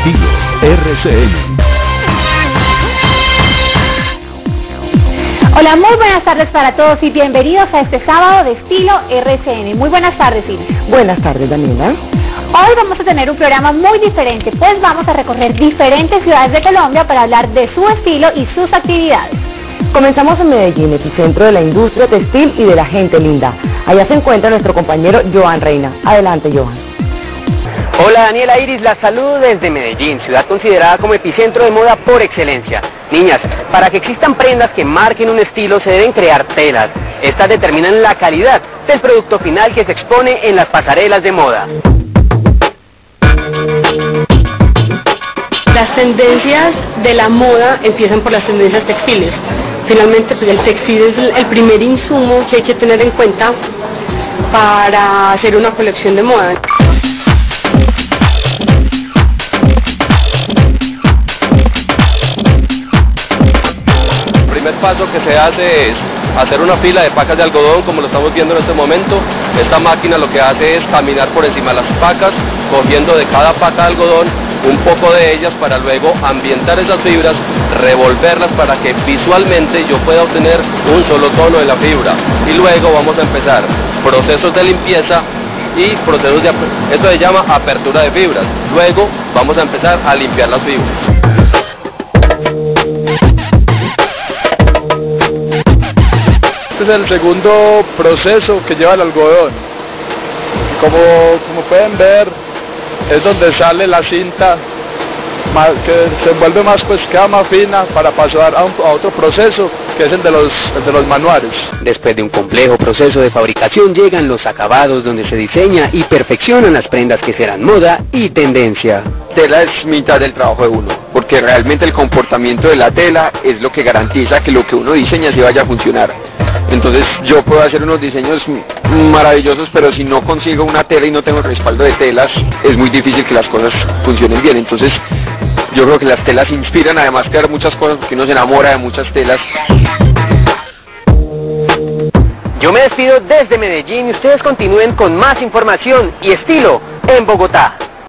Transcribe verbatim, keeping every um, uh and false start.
Estilo R C N. Hola, muy buenas tardes para todos y bienvenidos a este sábado de Estilo R C N. Muy buenas tardes, Iris. Buenas tardes, Daniela. Hoy vamos a tener un programa muy diferente, pues vamos a recorrer diferentes ciudades de Colombia para hablar de su estilo y sus actividades. Comenzamos en Medellín, epicentro de la industria textil y de la gente linda. Allá se encuentra nuestro compañero Johan Reina. Adelante, Johan. Hola, Daniela, Iris, la saludo desde Medellín, ciudad considerada como epicentro de moda por excelencia. Niñas, para que existan prendas que marquen un estilo se deben crear telas. Estas determinan la calidad del producto final que se expone en las pasarelas de moda. Las tendencias de la moda empiezan por las tendencias textiles. Finalmente, pues el textil es el primer insumo que hay que tener en cuenta para hacer una colección de moda. El primer paso que se hace es hacer una fila de pacas de algodón, como lo estamos viendo en este momento. Esta máquina lo que hace es caminar por encima de las pacas, cogiendo de cada paca de algodón un poco de ellas para luego ambientar esas fibras, revolverlas para que visualmente yo pueda obtener un solo tono de la fibra. Y luego vamos a empezar procesos de limpieza y procesos de... esto se llama apertura de fibras. Luego vamos a empezar a limpiar las fibras. Este es el segundo proceso que lleva el algodón. Como, como pueden ver, es donde sale la cinta más, que se envuelve más, pues queda más fina para pasar a, un, a otro proceso que es el de, los, el de los manuales. Después de un complejo proceso de fabricación llegan los acabados donde se diseña y perfeccionan las prendas que serán moda y tendencia. Tela es mitad del trabajo de uno, porque realmente el comportamiento de la tela es lo que garantiza que lo que uno diseña se vaya a funcionar. Entonces yo puedo hacer unos diseños maravillosos, pero si no consigo una tela y no tengo respaldo de telas, es muy difícil que las cosas funcionen bien. Entonces yo creo que las telas inspiran, además que hay muchas cosas, porque uno se enamora de muchas telas. Yo me despido desde Medellín y ustedes continúen con más información y estilo en Bogotá.